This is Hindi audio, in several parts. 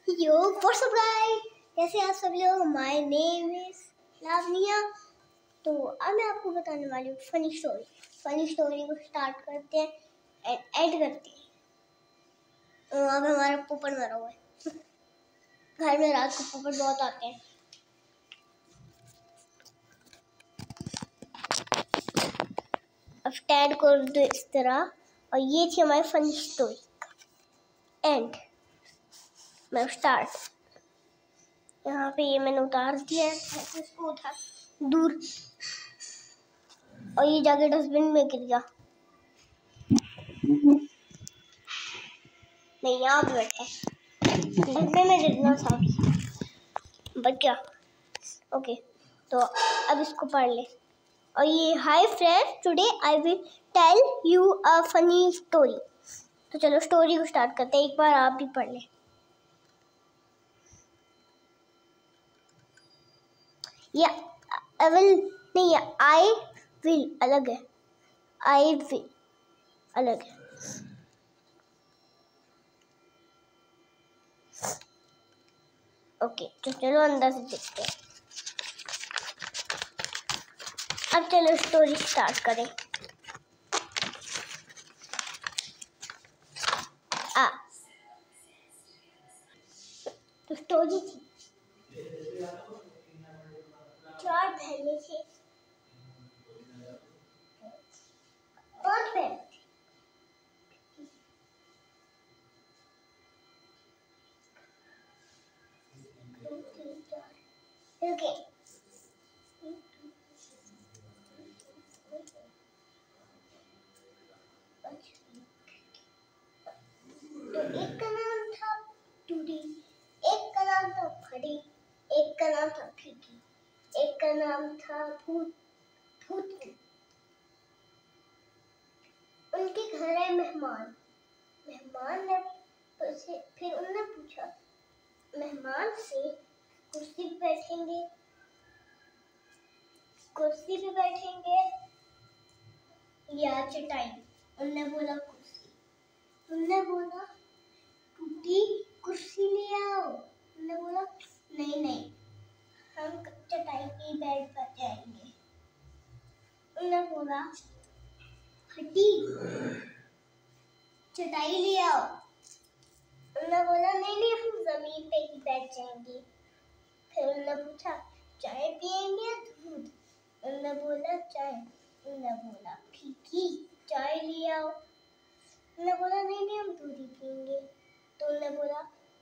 यो व्हाट्स अप गाइस, कैसे आप सब लोग। My name is Lavanya. तो अब मैं आपको बताने वाली हूँ फनी स्टोरी को स्टार्ट करते हैं एंड एंड करते हैं। तो अब हमारा पोपट मरा हुआ है। घर में रात को पोपट बहुत आते हैं। अब स्टैंड कर दो इस तरह, और ये थी हमारी फनी स्टोरी एंड मैं स्टार्ट। यहाँ पे ये मैंने उतार दिया है, इसको उठा दूर, और ये जाके डस्टबिन में गिर गया। नहीं, यहाँ पे बैठा डस्टबिन में गिरना था, बच गया। ओके, तो अब इसको पढ़ ले। और ये hi friends, today I will tell you a funny story. तो चलो स्टोरी को स्टार्ट करते हैं। एक बार आप भी पढ़ ले। या आई विल नहीं, आई विल अलग है, आई विल अलग है। ओके, तो चलो अंदर से देखते हैं। अब चलो स्टोरी स्टार्ट करें। तो स्टोरी थी, 4 बहनें थी, 5 बहन थी। ओके, तो एक का नाम था टूडी, एक का नाम था फड़ी, एक का नाम था फीकी, एक का नाम था भूतनी। उनके घर आए मेहमान ने फिर उन्होंने पूछा, मेहमान से कुर्सी पे बैठेंगे या चटाई। उन्होंने बोला कुर्सी। उन्होंने बोला टूटी कुर्सी ले आओ। उन्होंने बोला नहीं, हम चटाई के बेड पर जाएंगे। उन्होंने बोला फटी चटाई ले आओ। उन्होंने बोला नहीं, हम जमीन पे ही बैठ जाएंगे। फिर उन्होंने पूछा चाय पियेंगे या दूध। उन्होंने बोला चाय। उन्होंने बोला फीकी चाय ले आओ। उन्होंने बोला नहीं, हम दूध ही पियेंगे। तो उन्होंने बोला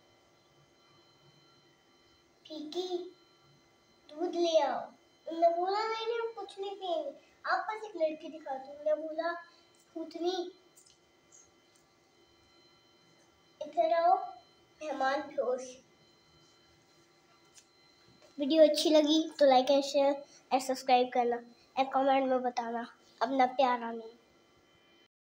फीकी दूध ले आओ। उन्होंने बोला नहीं, हम कुछ नहीं पियेंगे, आप बस एक लड़की दिखा दो। उन्होंने बोला भूतनी इधर आओ, मेहमान बेहोश। वीडियो अच्छी लगी तो like and share and subscribe करना एंड कमेंट में बताना अपना प्यारा नेम।